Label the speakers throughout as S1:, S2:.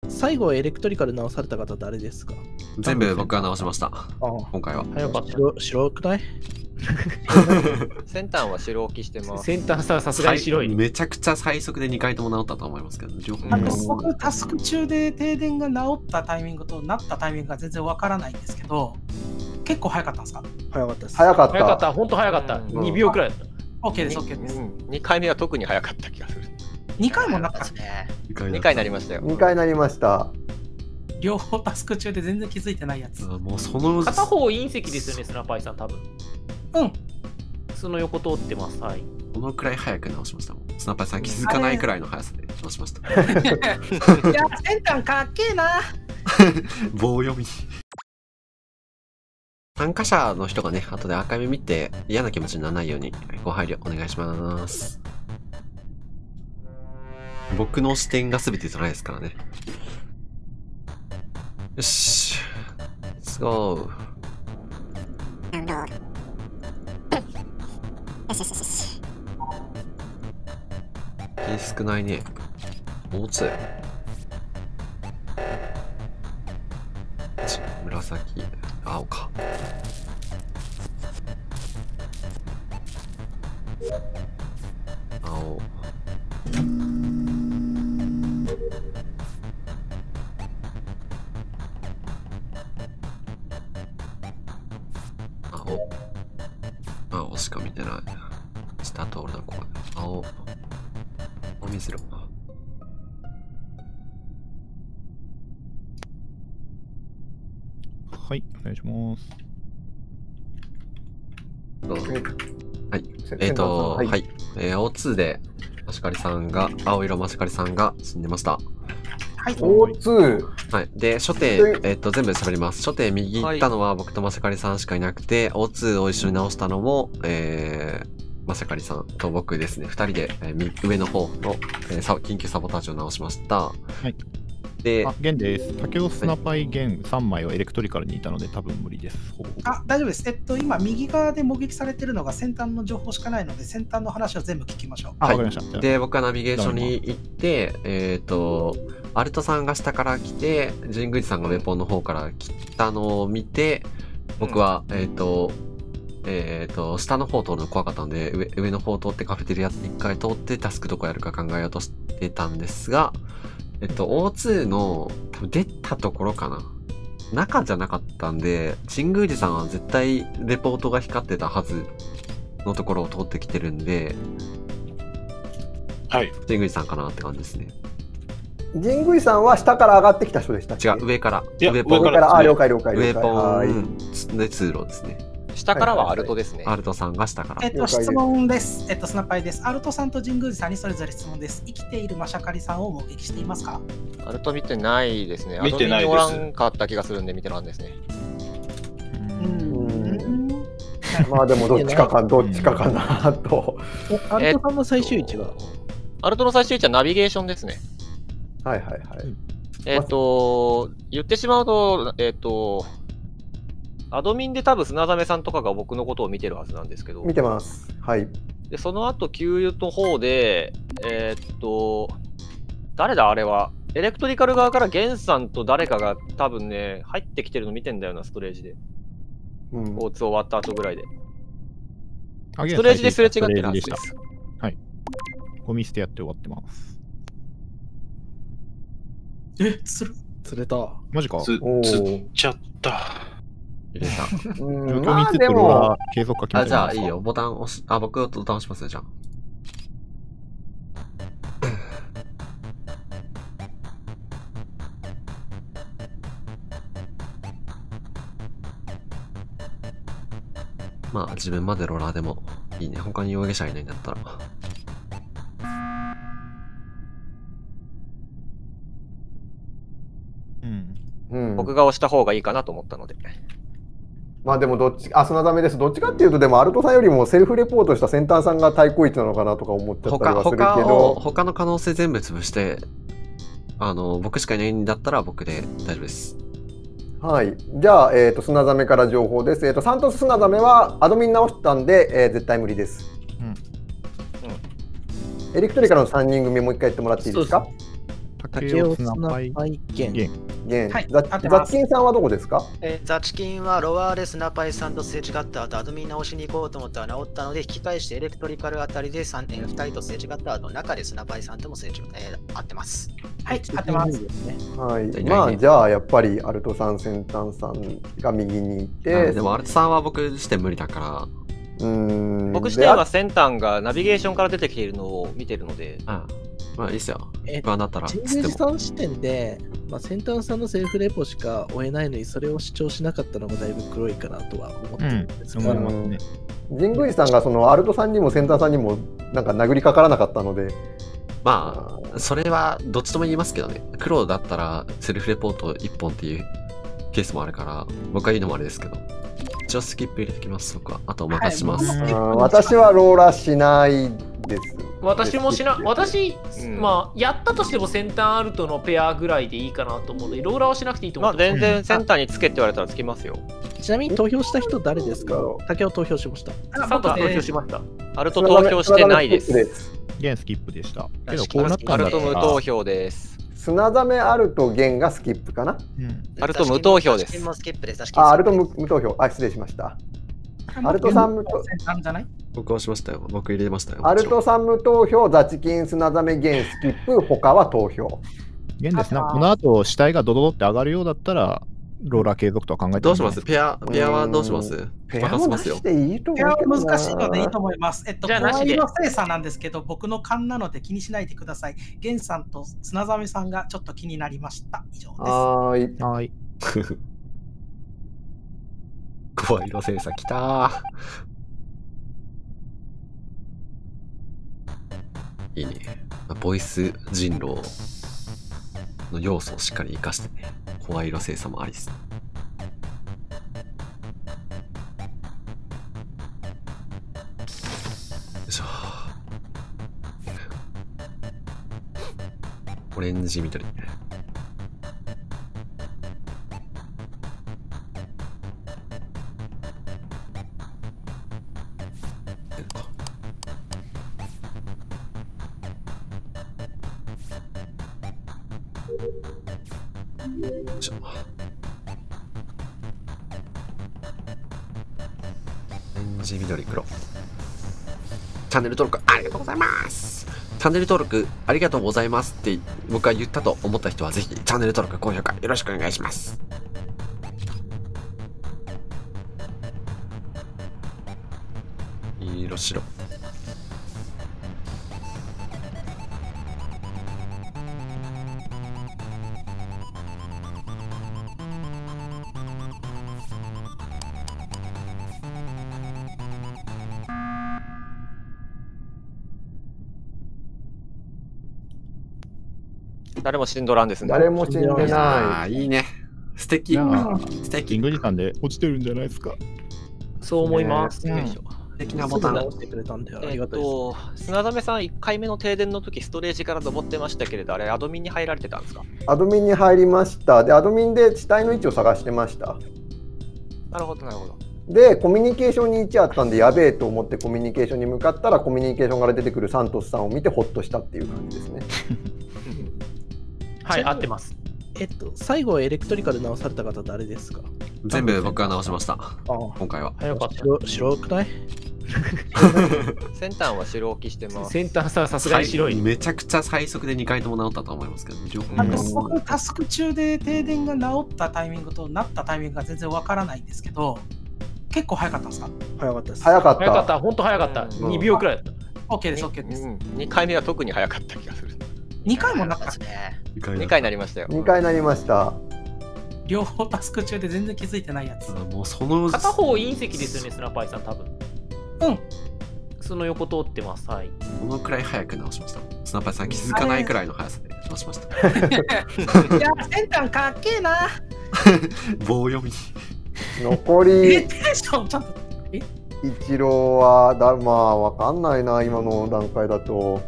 S1: 最後エレクトリカル直された方誰ですか？
S2: 全部僕が直しました。
S1: あ
S2: 今回は。
S3: 早かった。
S1: 白くない？
S4: 先端は白置きしてます。
S3: 先端さすがに白い。
S2: めちゃくちゃ最速で2回とも直ったと思いますけど、両方。
S5: 僕、タスク中で停電が治ったタイミングとなったタイミングが全然わからないんですけど、結構早かったんですか？
S1: 早かったです。
S6: 早かった。
S3: 早かった、本当早かった。2秒くらいだった。
S5: OK です、OK です。
S4: 2回目は特に早かった気がする。
S5: 2回もなったね。
S4: 2回になりましたよ。
S6: 2回になりました。
S5: 両方タスク中で全然気づいてないやつ。
S2: もうその
S3: 片方隕石ですよね、スナパイさん、多分。
S5: うん。
S3: その横通ってます。はい。
S2: このくらい早く直しましたもん。スナパイさん気づかないくらいの速さで直しました。
S5: いや、先端かっけえな。
S2: 棒読み。参加者の人がね、後でアーカイブ見て嫌な気持ちにならないようにご配慮お願いします。僕の視点が全てじゃないですからね。よし。Let's go。
S7: なるほど。よしよしよし。
S2: 少ないね。O2。紫、青か。青。青しか見てない。下と俺のこう。青。見せろ。
S8: はい、お願いします。
S2: はい。はい。O2 で、マシカリさんが、青色マシカリさんが死んでました。
S5: はい。
S6: O2。
S2: はい。で、初手、全部喋ります。初手右行ったのは僕とマシカリさんしかいなくて、O2 を一緒に直したのも、マシカリさんと僕ですね。2人で、上の方の、緊急サボタージュを直しました。はい。で、
S8: ゲンです。竹雄スナパイゲン3枚はエレクトリカルにいたので多分無理です。
S5: 大丈夫です。今、右側で目撃されてるのが先端の情報しかないので、先端の話を全部聞きましょう。
S8: わかりました。
S2: で、僕はナビゲーションに行って、アルトさんが下から来て、神宮寺さんがウェポンの方から来たのを見て、僕は、下の方通るの怖かったんで、上の方通ってカフェテリア一回通ってタスクどこやるか考えようとしてたんですが、O2 の多分出たところかな。中じゃなかったんで、神宮寺さんは絶対レポートが光ってたはずのところを通ってきてるんで、
S9: はい。
S2: 神宮寺さんかなって感じですね。
S6: 神宮さんは下から上がってきた人でしたっけ？
S2: 違う、上から。
S6: 上から、あ、了解了解了解。
S2: 上ポンで通路ですね。
S4: 下からはアルトですね。
S2: アルトさんが下から。
S5: 質問です。スナパイです。アルトさんと神宮寺さんにそれぞれ質問です。生きているマシャカリさんを目撃していますか？
S4: アルト見てないですね。
S9: 見てないです。
S4: おらんかった気がするんで見てないんですね。
S6: まあでもどっちかかなと。
S1: アルトさんの最終位置は？
S4: アルトの最終位置はナビゲーションですね。
S6: はいはいはい。
S4: 言ってしまうと、アドミンで多分砂ザメさんとかが僕のことを見てるはずなんですけど。
S6: 見てます。はい。
S4: で、その後、給油の方で、誰だあれは。エレクトリカル側からゲンさんと誰かが多分ね、入ってきてるの見てんだよな、ストレージで。O2終わった後ぐらいで。ストレージですれ違ってるはずです。
S8: はい。ゴミ捨てやって終わってます。
S1: 釣れた。
S8: マジか。
S9: 釣っちゃった。
S2: 入れた。
S8: 状況については継続か決めてますか？
S2: じゃあいいよ。ボタン押し、僕ボタン押しますね、じゃあ。まあ自分までローラーでもいいね。他に容疑者いないんだったら。
S4: 僕が押した方がいいかなと思ったので。
S6: まあでも砂ダメです。どっちかっていうとでもアルトさんよりもセルフレポートした先端さんが対抗位置なのかなとか思っちゃったりはするけど。
S2: 他の可能性全部潰して、僕しかいないんだったら僕で大丈夫です。
S6: はい。じゃあ、砂ザメから情報です。サントス砂ザメはアドミン直したんで、絶対無理です。エレクトリカの3人組もう一回やってもらっていいですか？
S8: 竹尾スナパイ
S1: ゲン。
S6: はいザッキンさんはどこですか？
S10: ザチキンはロワーレスナパイさんとすれ違った後、アドミン直しに行こうと思ったら治ったので、引き返してエレクトリカルあたりで2人とすれ違った後、中でスナパイさんともすれ違合ってます。
S5: はい、合ってます。
S6: はい、まあじゃあやっぱりアルトさん、先端さんが右にいて、
S2: でもアルトさんは僕視点無理だから、
S4: 僕視点は先端がナビゲーションから出てきているのを見てるので、
S2: まあいいっすよ。不安だったら。
S1: 神宮寺さん視点で、先端さんのセルフレポしか追えないのに、それを主張しなかったのがだいぶ黒いかなとは思ってるんですが、
S6: 神宮寺さんがそのアルトさんにも先端さんにもなんか殴りかからなかったので、
S2: まあそれはどっちとも言いますけどね。黒だったらセルフレポート1本っていうケースもあるから、僕が言うのもあれですけど。一応スキップ入れてきます、そこは。あとお任せします。
S6: 私はローラーしないです。
S3: 私もまあ、やったとしても先端アルトのペアぐらいでいいかなと思うので、ローラーはしなくていいと思う。
S4: まあ、全然センターにつけって言われたらつけますよ。
S1: ちなみに投票した人誰ですか？竹を投票しました。
S3: サント投票しました。
S4: アルト投票してないです。
S8: ゲンスキップでした。けど
S4: こうなったんだったらアルト無投票です。
S6: 砂ザメアルトゲンがスキップかな？
S4: アルト無投票です。
S6: アルト無投票。失礼しました。アルトさん無投票。
S2: 僕はしましたよ。僕入れましたよ。
S6: アルトさん無投票、ザチキン、砂ザメゲンスキップ、他は投票。
S8: ゲンですな。この後死体がドドドって上がるようだったら、ローラー継続とは考えて
S2: どうします？ペアはどうします？
S6: ペアもなしでいいと思う。
S5: ペアは難しいのでいいと思います。
S3: じゃあなしで。
S5: の精査なんですけど、僕の勘なので気にしないでください。ゲンさんと砂ザメさんがちょっと気になりました。以上です。
S8: はい。
S2: 声色精査きたー。いいね。ボイス人狼の要素をしっかり活かしてね。声色精査もありです。よいしょ。オレンジ緑。オレンジ緑黒。チャンネル登録ありがとうございます。チャンネル登録ありがとうございますって僕が言ったと思った人はぜひチャンネル登録高評価よろしくお願いします。色白。
S4: 誰も死んどらんですね。
S6: 誰も死んでない。
S2: いいね。素敵。素敵。
S8: キング時間で落ちてるんじゃないですか。
S3: そう思います。
S2: 素敵なボタン。
S4: 砂ザメさん1回目の停電の時ストレージから登ってましたけれど、あれアドミンに入られてたんですか？
S6: アドミンに入りました。で、アドミンで死体の位置を探してました。
S4: なるほど、なるほど。
S6: で、コミュニケーションに位置あったんで、やべえと思ってコミュニケーションに向かったら、コミュニケーションから出てくるサントスさんを見てホッとしたっていう感じですね。
S3: はい、合ってます。
S1: 最後エレクトリカル直された方誰ですか？
S2: 全部僕が直しました。今回は。
S3: 早かった。
S1: 白くない？
S4: 先端は白置きしてます。
S3: 先端さすがに白い。
S2: めちゃくちゃ最速で2回とも直ったと思いますけど、
S5: 僕タスク中で停電が治ったタイミングとなったタイミングが全然わからないんですけど、結構早かったんですか？
S1: 早かったです。
S6: 早かった。
S3: 早かった。本当早かった。2秒くらいだった。
S5: OK です、OK です。
S4: 2回目は特に早かった気がする。
S5: 2回もなった
S4: ね。2回になりましたよ。
S6: 2回になりました。
S5: 両方タスク中で全然気づいてないやつ。
S2: もうその
S3: 片方隕石ですよね、スナパイさん多分。
S5: うん。
S3: その横通ってます。はい。
S2: このくらい早く直しました。スナパイさん気づかないくらいの速さで直しました。
S5: いや、先端かっけえな。
S2: 棒読み。
S6: 残り。
S5: テンションちゃんと。
S6: 一郎はまあわかんないな、今の段階だと。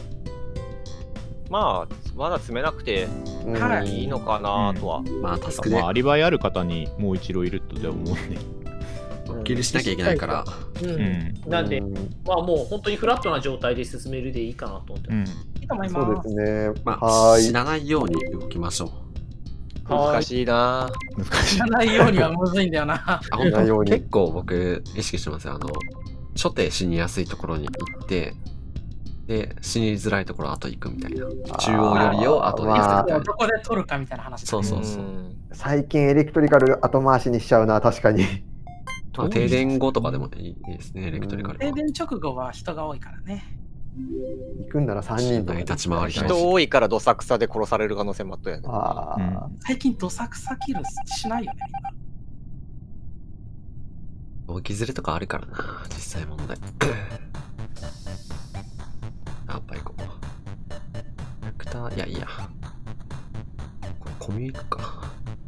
S4: まあまだ詰めなくていいのかなとは。
S8: まあタスクでアリバイある方にもう一度いるとで思うね。
S2: キルしなきゃいけないから。
S3: なんで、まあもう本当にフラットな状態で進めるでいいかなと思ってます。
S5: いいと思います。
S6: そうですね。
S2: まあ、死なないように動きましょう。
S4: 難しいな。
S5: 死なないようにはむずいんだよな。
S2: 本当結構僕意識してますよ。初手死にやすいところに行って、で、死にづらいところ後行くみたいな。中央よりを後で行くみたいな。
S5: どこで取るかみたいな話。
S2: そうそうそう。
S6: 最近エレクトリカル後回しにしちゃうな、確かに。
S2: 停電後とかでもいいですね、エレクトリカル。
S5: 停電直後は人が多いからね。
S6: 行くんなら3人
S2: で立ち回りたい。
S4: 人多いからどさくさで殺される可能性もあったよね。
S5: 最近どさくさキルしないよね、
S2: みんな。置きずれとかあるからな、実際問題。やっぱ行こう。キャラクター、いやいや。これコミュニクか。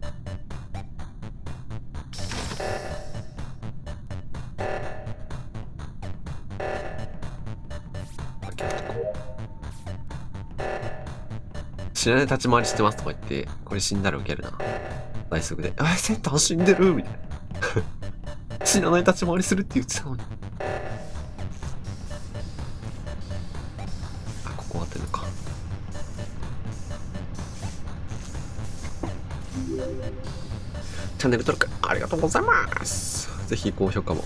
S2: 知らない立ち回りしてますとか言って、これ死んだらウケるな。大速で。センター死んでるみたいな。知らない立ち回りするって言ってたのに。ここ当てるか。チャンネル登録ありがとうございます。ぜひ高評価も。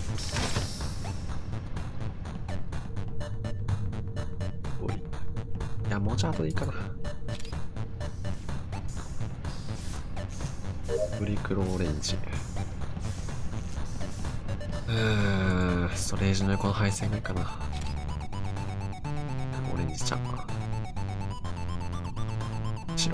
S2: いや、もうちょっとでいいかな。ブリクロオレンジ。ストレージの横の配線がいいかな。オレンジちゃん。白。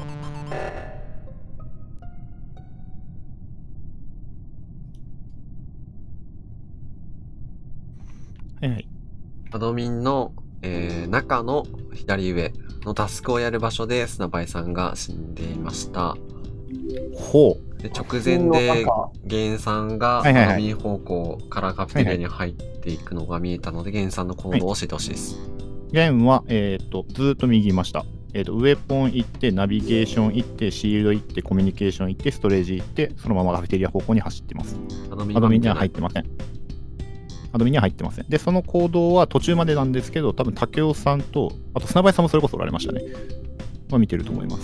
S8: はいはい。
S2: アドミンの、中の左上のタスクをやる場所でスナパイさんが死んでいました。
S8: ほう。
S2: で直前でゲンさんがアドミン方向からカフェテリアに入っていくのが見えたので、ゲンさんの行動を教えてほしいです。
S8: ゲンは、ずーっと右いました。ウェポン行って、ナビゲーション行って、シールド行って、コミュニケーション行って、ストレージ行って、そのままカフェテリア方向に走ってます。アドミンには入ってません。アドミンには入ってません。で、その行動は途中までなんですけど、多分竹雄さんと、あと砂林さんもそれこそおられましたね。は見てると思います。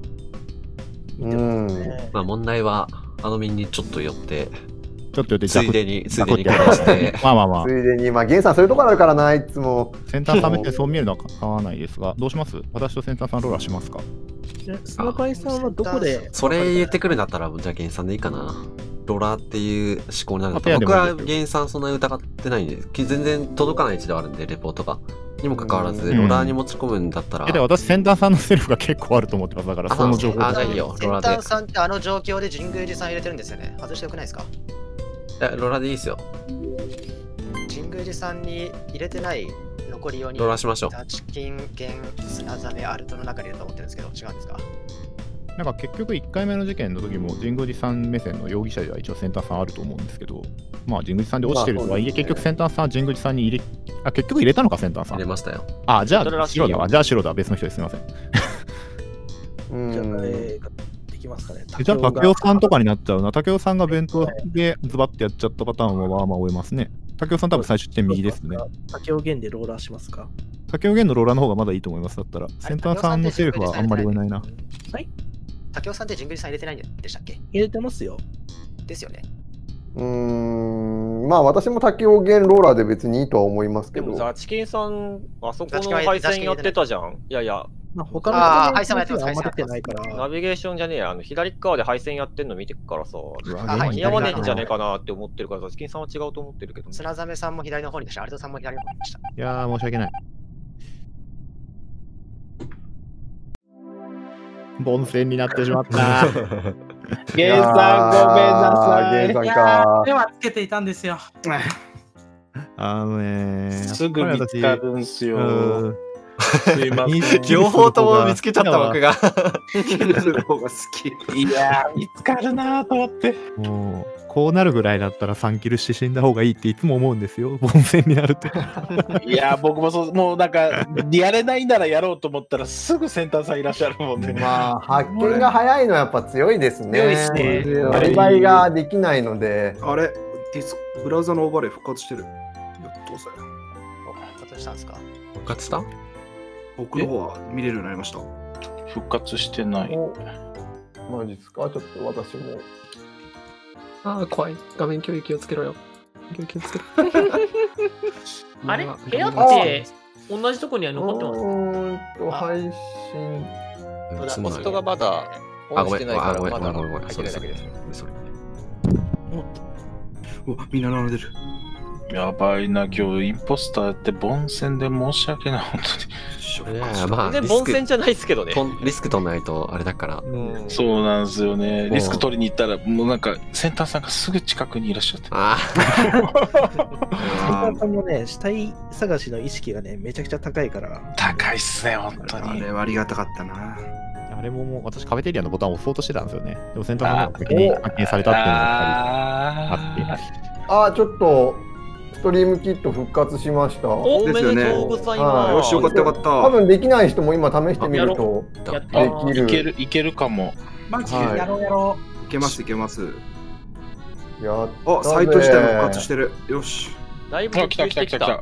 S2: まあ問題はアドミンにちょっと寄って
S8: つい
S2: でに殺して
S8: まあ
S6: ついでにゲンさんそういうところあるからな、いつも
S8: 先端さん見てそう見えるのは構わないですが、どうします？私と先端さんローラーしますか？
S1: スナパイさんはどこで
S2: それ言ってくるんだったら、じゃあゲンさんでいいかな。ローラーっていう思考になるんだったら、僕はゲンさんそんなに疑ってないんで、全然届かない位置ではあるんで、レポートがにもかかわらず、ローラーに持ち込むんだったら。
S8: で、私、先端さんのセルフが結構あると思ってます。だから、その情報
S2: じゃあいいよ、
S10: ローラーで。先端さんってあの状況で神宮寺さん入れてるんですよね。外してよくないですか？
S2: ローラーでいいですよ。
S10: 神宮寺さんに入れてない残り4人、
S2: ローラーしましょう。
S10: ダチキン、ゲン、砂ザメ、アルトの中にいると思ってるんですけど、違うんですか？
S8: なんか結局1回目の事件の時も神宮寺さん目線の容疑者では一応先端さんあると思うんですけど、まあ神宮寺さんで落ちてるとはいえ、結局先端さんは神宮寺さんに結局入れたのか、先端さん。
S2: 入れましたよ。
S8: じゃあ白だわ。じゃあ白だ。別の人ですみません。
S1: じゃあできますかね。
S8: じゃあ竹雄さんとかになっちゃうな。竹雄さんが弁当でズバッてやっちゃったパターンはまあ追えますね。竹雄さん多分最終点右ですね。
S1: 竹雄弦でローラーしますか？
S8: 竹雄弦のローラーの方がまだいいと思います。だったら。先端さんのセルフはあんまり追えないな。
S10: はい。竹雄さんって神宮寺さん入れてないんでしたっけ？
S1: 入れてますよ。
S10: ですよね。
S6: まあ私も竹雄弦ローラーで別にいいとは思いますけど。
S4: でもザチキンさん、あそこの配線やってたじゃん。いやいや。
S1: 他の
S10: 配線もやってます。
S1: あんま出てないから。
S4: ナビゲーションじゃねえや。左側で配線やってんの見てくからさ。似合わねえんじゃねえかなって思ってるから、ザチキンさんは違うと思ってるけど。
S10: 砂ザメさんも左の方にいたし、アルトさんも左の方にいました。
S8: いやー、申し訳ない。凡戦になってしまった。
S11: ゲンさんごめんなさい。
S6: ゲンさんか。
S5: 手はつけていたんですよ。
S11: すぐ見つかるんすよ。すいません。
S2: 両方とも見つけちゃった僕が。
S11: キルする方が好き。いやー、見つかるなーと思って。
S8: もうこうなるぐらいだったら3キルして死んだ方がいいっていつも思うんですよ。凡戦になると。
S11: いやー、僕もそう、もうなんかやれないならやろうと思ったらすぐ先端さんいらっしゃるもんね。
S6: まあ発見が早いのはやっぱ強いですね。
S11: 強いっすね。
S6: アリバイができないので。
S12: あれブラウザのオーバーレイ復活してる。やっとさ。
S10: 復活したんですか？
S2: 復活した？
S12: 僕の方は見れるようになりました。
S11: 復活してない。
S6: マジっすか？ちょっと私も。
S2: ああ、怖い。画面共有気をつけろよ。気をつけろ。
S3: あれ部屋って同じとこには残ってます？
S6: 配信。
S4: ホストがまだオンしてないからまだ入ってないだけです。
S12: みんな並んでる。
S11: やばいな、今日インポスターって凡戦で申し訳ない、本当に。
S2: いやまあ、
S4: 全然凡戦じゃないですけどね。
S2: リスク取んないとあれだから。
S11: そうなんですよね。リスク取りに行ったら、もうなんか、センターさんがすぐ近くにいらっしゃって。
S1: センターさんもね、死体探しの意識がね、めちゃくちゃ高いから。
S11: 高いっすね、本当に。
S12: あれはありがたかったな。
S8: あれも私、カフェテリアのボタンを押そうとしてたんですよね。でもセンターさんが先に発見されたっていうのがやっぱりあって。
S6: ちょっと。ストリームキット復活しました。
S4: おめでとうございます。
S12: よし、よかったよかった。
S6: 多分できない人も今試してみるとできる。
S11: いけるかも。
S5: マジでやろうやろ
S12: う。いけますいけます。
S6: や
S12: あ、サイト自体も復活してる。よし。
S4: だいぶ
S11: 来た。
S12: 試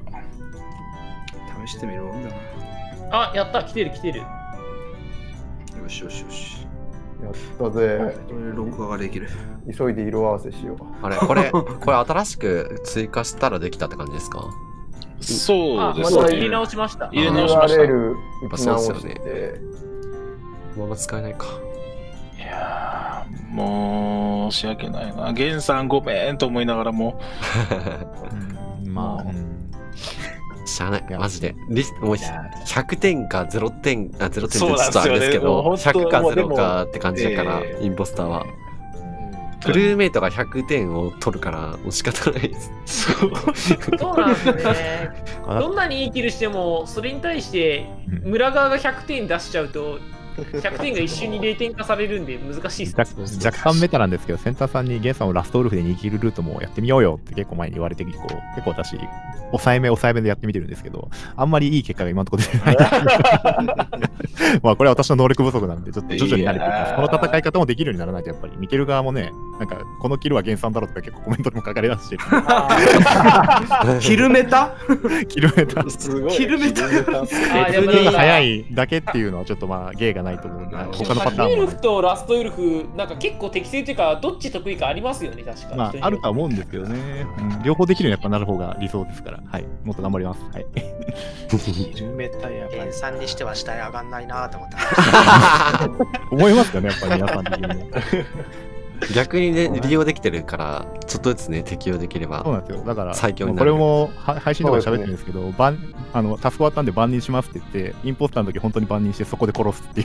S12: してみるもんだな。
S3: あ、やった、来てる。
S12: よし。
S6: やったぜ。
S12: 録画ができる。
S6: 急いで色合わせしよう。
S2: あれこれ新しく追加したらできたって感じですか？
S11: そうです
S3: ね。入れ直しました。
S11: 入れ直しました。
S6: URL 打ち直して。
S2: もう使えないか。
S11: いやー、申し訳ないな。ゲンさんごめんと思いながらも。
S8: まあ。
S2: しゃあない、マジで。もう100点か0点、0点ってちょっとあれですけど、100か0かって感じだから、インポスターは。クルーメイトが100点を取るから、もう仕方ないです。
S3: そうなんですね。どんなにいいキルしても、それに対して、村側が100点出しちゃうと、100点が一瞬に0点化されるんで難しいです。
S8: 若干メタなんですけど、センターさんにゲンさんをラストウルフで逃げるルートもやってみようよって結構前に言われて、結構私、抑えめでやってみてるんですけど、あんまりいい結果が今のところ出てない。まあこれは私の能力不足なんで、ちょっと徐々に慣れていきます。この戦い方もできるようにならないと、やっぱり見てる側もね、なんかこのキルはゲンさんだろうとか結構コメントでも書かれだしてる。
S12: キルメタ
S8: キルメタ。
S12: すごい。キルメタ。
S8: 早いだけっていうのはちょっとまあ芸がないと思うんで、他のパターンも。
S3: ウルフとラストウルフ、なんか結構適正というか、どっち得意かありますよね、確かに。
S8: まあ、あるとは思うんですけどね。両方できるようにやっぱなる方が理想ですから、はい。もっと頑張ります。はい。
S11: キルメタやばい。
S10: さんにしては下へ上がんないなと思って。
S8: 思いますよね、やっぱり皆さん的に。
S2: 逆にね、利用できてるから、ちょっとずつね、適用できれば、
S8: そうなんですよ。だから、
S2: 最強になる。
S8: これも配信とかで喋ってるんですけど、タスク終わったんで万人しますって言って、インポスターの時本当に万人して、そこで殺すっていう。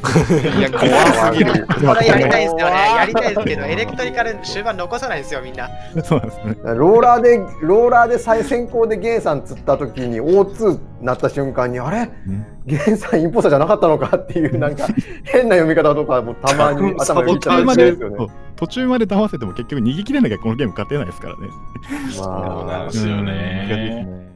S2: いや、怖すぎる。
S10: これやりたいですよね。やりたいですけど、エレクトリカル終盤残さないんですよ、みんな。
S8: そうなんですね。
S6: ローラーで先行でゲンさん釣った時に O2 なった瞬間に、あれゲンさんインポスターじゃなかったのかっていう、なんか変な読み方とかもたまに頭に入っちゃうんですよね。
S8: 途中まで騙せても結局逃げ切れなきゃこのゲーム勝てないですからね。
S11: そうなんですよね。